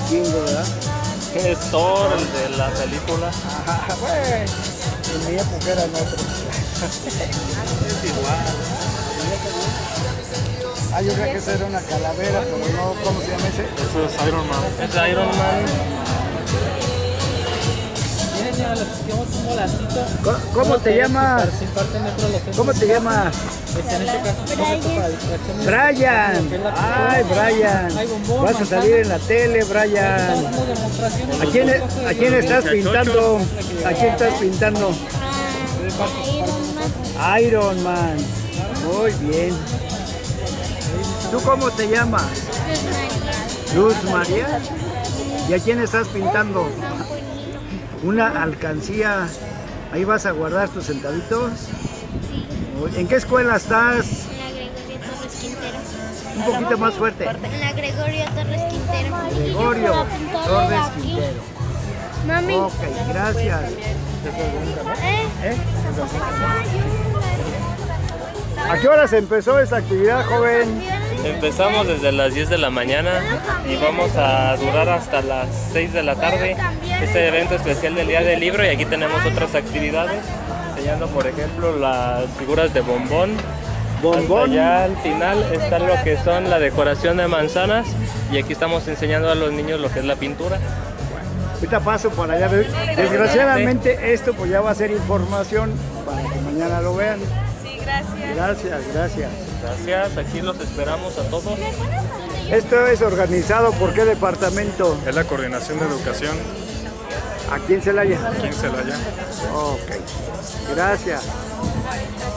vikingo, ¿verdad? Es Thor, el de la película. Ajá, bueno, en mi época eran otros. Es igual. Ah, yo creía que esa era una calavera, pero no, ¿cómo se llama ese? Eso es Iron Man. Es Iron Man. ¿Cómo te llamas? ¿Cómo te llamas? Brian. Ay, Brian. Vas a salir en la tele, Brian. ¿A quién estás pintando? ¿A quién estás pintando? Iron Man. Muy bien. ¿Tú cómo te llamas? Luz María. ¿Y a quién estás pintando? Una alcancía. ¿Ahí vas a guardar tus centavitos? ¿En qué escuela estás? En la Gregorio Torres Quintero. Un poquito más fuerte. En la Gregorio Torres Quintero. Gregorio Torres Quintero. Mami. Ok, gracias. ¿A qué horas empezó esta actividad, joven? Empezamos desde las 10 de la mañana y vamos a durar hasta las 6 de la tarde. Este evento especial del Día del Libro, y aquí tenemos otras actividades, enseñando por ejemplo las figuras de bombón. Bombón. Ya al final está lo que son la decoración de manzanas, y aquí estamos enseñando a los niños lo que es la pintura. Ahorita paso por allá. Desgraciadamente esto pues ya va a ser información para que mañana lo vean. Sí, gracias. Gracias, gracias. Gracias, aquí los esperamos a todos. Esto es organizado por qué departamento? Es la Coordinación de Educación Aquí en Celaya. aquí en Celaya. Ok, gracias.